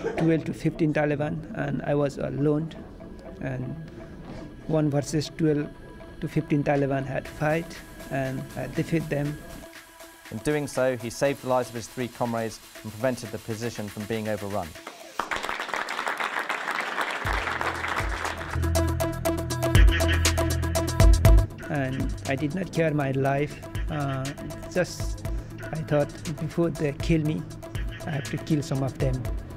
12 to 15 Taliban, and I was alone. And 1 versus 12 to 15 Taliban had fight, and I defeated them. In doing so, he saved the lives of his 3 comrades and prevented the position from being overrun. And I did not care my life. I thought before they kill me, I have to kill some of them.